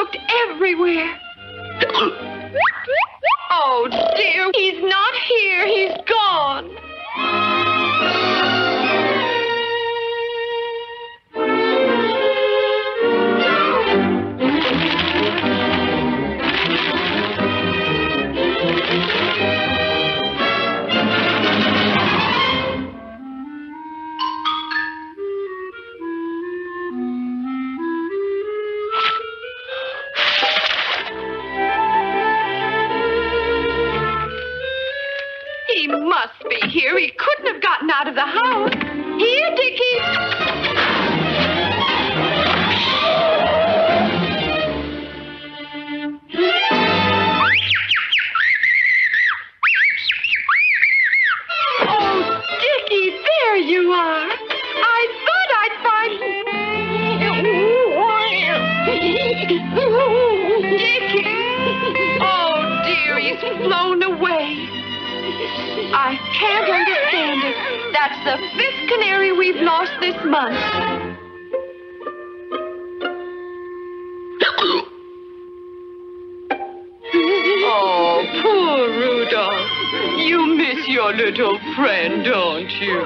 looked everywhere. Oh, dear, he's not here. He's gone. He must be here. He couldn't have gotten out of the house. Here, Dickie. Oh, Dickie, there you are. I thought I'd find Dickie. Oh, dear, he's flown away. I can't understand it. That's the 5th canary we've lost this month. Oh, poor Rudolph. You miss your little friend, don't you?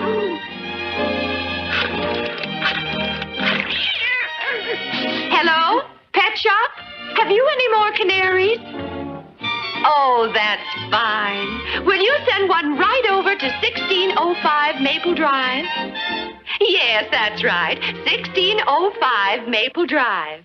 Hello? Pet shop? Have you any more canaries? Oh, that's fine. Will you send one right over to 1605 Maple Drive? Yes, that's right. 1605 Maple Drive.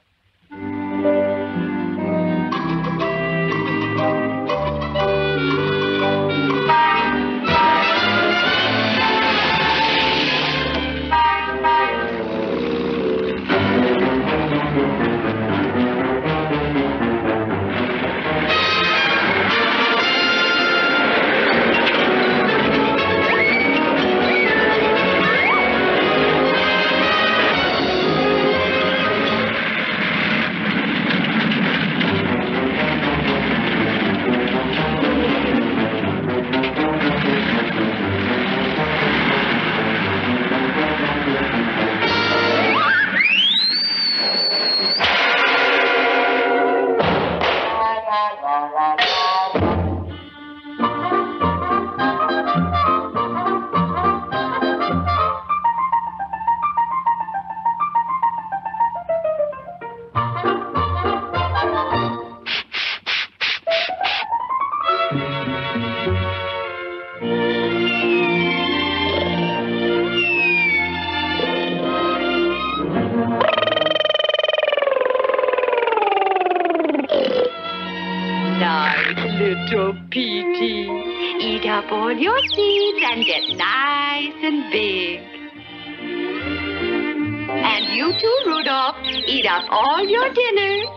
Little Petey, eat up all your seeds and get nice and big. And you too, Rudolph, eat up all your dinner